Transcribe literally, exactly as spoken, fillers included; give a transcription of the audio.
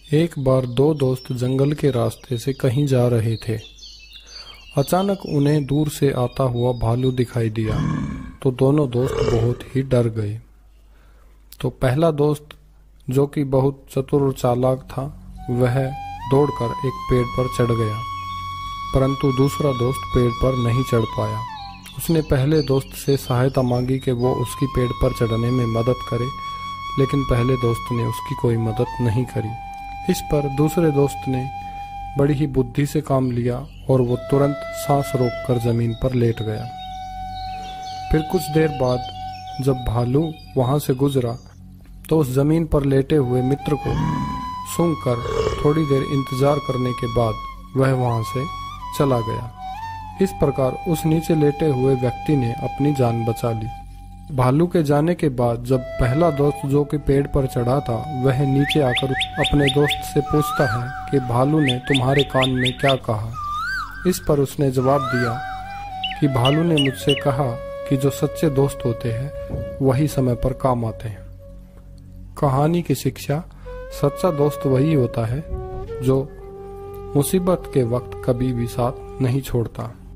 एक बार दो दोस्त जंगल के रास्ते से कहीं जा रहे थे। अचानक उन्हें दूर से आता हुआ भालू दिखाई दिया तो दोनों दोस्त बहुत ही डर गए। तो पहला दोस्त, जो कि बहुत चतुर और चालाक था, वह दौड़कर एक पेड़ पर चढ़ गया, परंतु दूसरा दोस्त पेड़ पर नहीं चढ़ पाया। उसने पहले दोस्त से सहायता मांगी कि वो उसकी पेड़ पर चढ़ने में मदद करे, लेकिन पहले दोस्त ने उसकी कोई मदद नहीं करी। इस पर दूसरे दोस्त ने बड़ी ही बुद्धि से काम लिया और वो तुरंत सांस रोककर जमीन पर लेट गया। फिर कुछ देर बाद जब भालू वहां से गुजरा तो उस जमीन पर लेटे हुए मित्र को सूंघकर थोड़ी देर इंतजार करने के बाद वह वहां से चला गया। इस प्रकार उस नीचे लेटे हुए व्यक्ति ने अपनी जान बचा ली। भालू के जाने के बाद जब पहला दोस्त, जो कि पेड़ पर चढ़ा था, वह नीचे आकर अपने दोस्त से पूछता है कि भालू ने तुम्हारे कान में क्या कहा। इस पर उसने जवाब दिया कि भालू ने मुझसे कहा कि जो सच्चे दोस्त होते हैं वही समय पर काम आते हैं। कहानी की शिक्षा: सच्चा दोस्त वही होता है जो मुसीबत के वक्त कभी भी साथ नहीं छोड़ता।